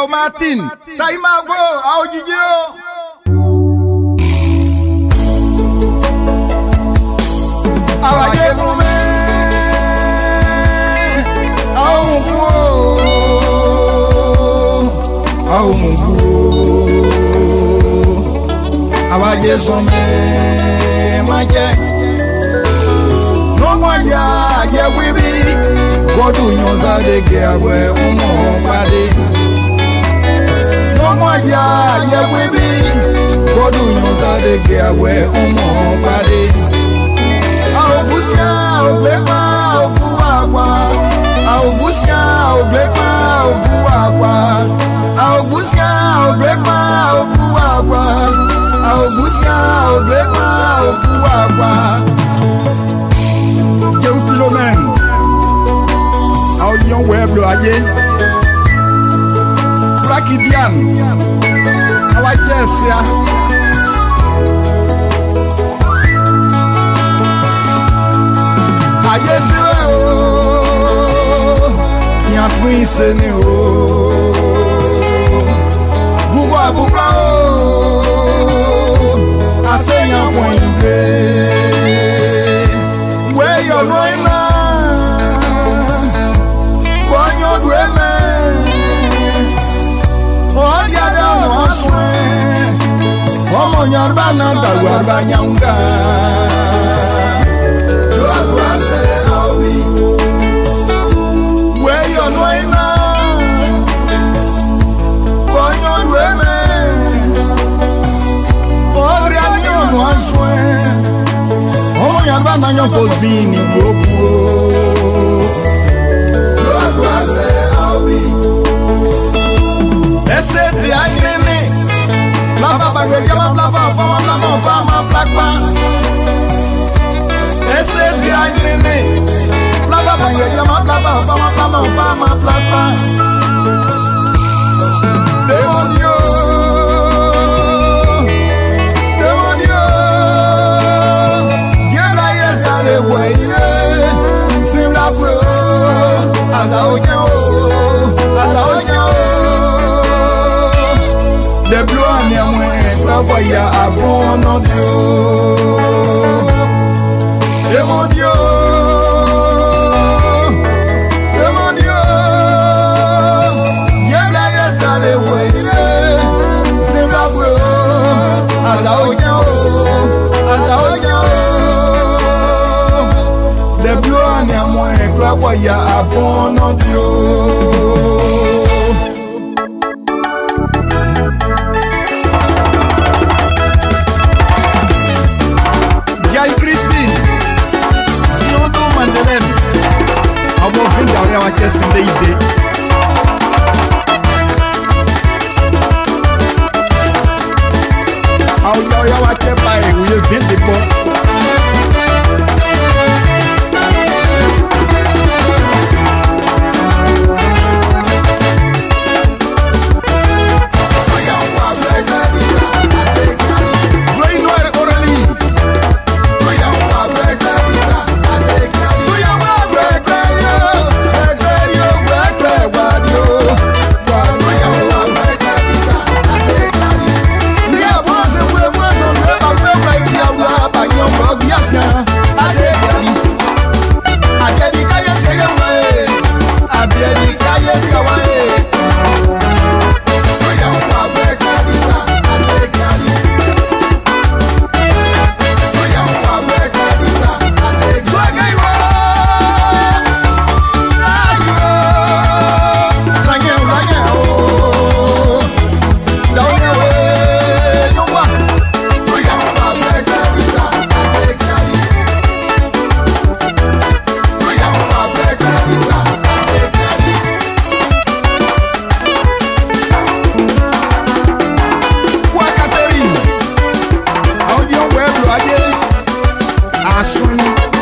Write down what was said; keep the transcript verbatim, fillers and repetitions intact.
o Martin, Taimago, Aojijio. Awaye kome, Aomungu, Aomungu, Awaye some, Maje. No more ya, ya we be. God who knows how they get away, Omo Padi. No more ya, ya we be. God who knows how they get away, Omo Padi. Augusia, Oglema, Oguagua. Augusia, Oglema, Oguagua. Augusia, Oglema, Oguagua. Augusia, Oglema, Oguagua. Jéhu Philomène. Aoyon web lo aye. Brakidian. Awajesia. Aye de o. Nya twinse ni o. Bugwa bugwa o. Asenya kwende. We yo noina. Bonyo dweme. O dia da no swen. O mo nyarba na dawa banyanga. Lo aguase aobi. We yo noina. Bonyo dweme. O dia no swen. O mo nyarba na nyo posbini bobo. Esse de airene, lava bagwe jama lava fama lava fama plakpa. Esse de airene, lava bagwe jama lava fama lava fama plakpa. Demonio, demonio, yela yesa de weile, simla fo, azaojo, azaojo. De blois néanmoins, la voya à bon nom Dieu. Et mon Dieu, et mon Dieu, y'a la yasale weye, c'est la voie, à la oyan, à la oyan. De blois néanmoins, la voya à bon nom Dieu. I just in the day. How you watch it by we have been the book. Swing.